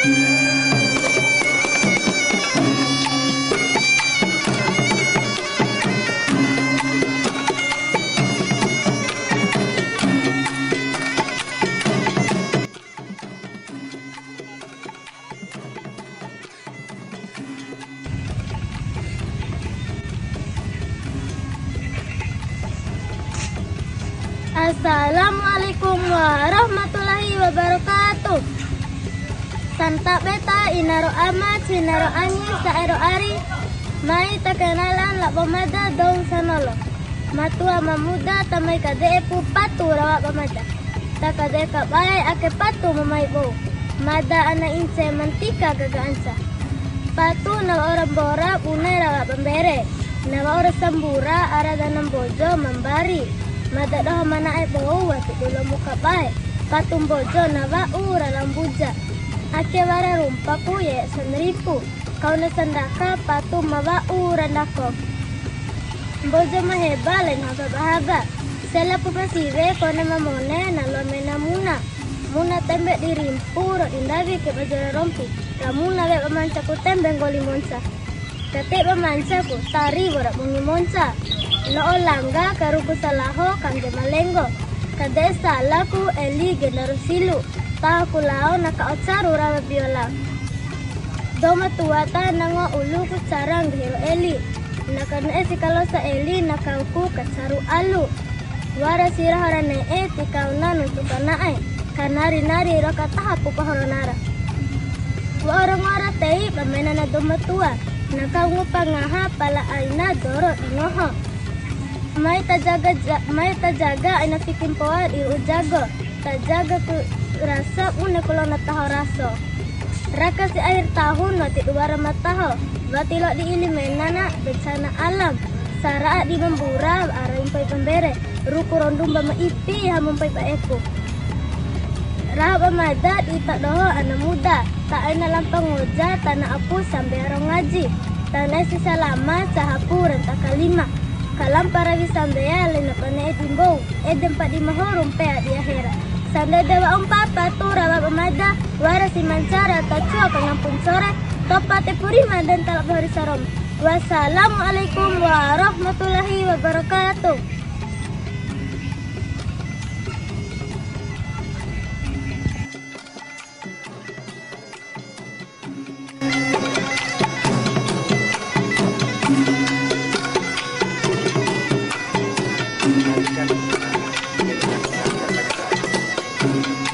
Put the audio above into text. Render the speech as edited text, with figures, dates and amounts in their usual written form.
Assalamualaikum warahmatullahi wabarakatuh. Santa beta inaro amat sinaro ani saero ari mai takenalan la pemada dong sanolo matua mamuda tamai kade pu patu rawa pemada takade kabai ake patu mamai bo mada ana inse mantika gagaansa patu na orang bora punai rawa pembere na orang sambura arada nambojo membari mada doh mana ai bau wati dulu muka baik patung bojo nawa ura lambuja ake wara rumpaku ye senripu kau na sandaka patung mawa ura ndako bojo maheba lain haba bahaba sela pupasive kone mamone na lo mena muna tembe dirimpu ro indavi ke bajara rompi ramuna we pamanca ku tembe ngoli monsa kate pamanca ku tari bora bungi monsa no olangga karuku salaho kangge malengo kade salaku eli genaro silu tahu kulao naka otsaru rawa biola doma tuata nango ulu ku carang hero eli naka ne kalau sa eli naka ku kacaru alu wara sira harane tikau nanu tukanae kanari nari roka tahapu pahoronara orang tei pamena na doma tua naka ngupangaha pala aina doro inoho mai tajaga ina fikin poa di ujago tajaga ku rasa une kulo na taho raso raka si akhir tahun wati duara mataho wati lo di ilimenana bencana alam sara di membura ara impai pembere ruku rondum bama ipi hamumpai pa eku raha pamada di tak doho ana muda tak aina lampang ngoja tanah apu sampai arong ngaji tanah sisa lama cahapu renta kalima kalam para wisambea lena pane edimbo edem padi mahorum pea di akhira sanda dewa papa rawa pemada wara si mancara tacua kangampun sore topate purima dan talap hari sarom wassalamualaikum warahmatullahi wabarakatuh. Thank you.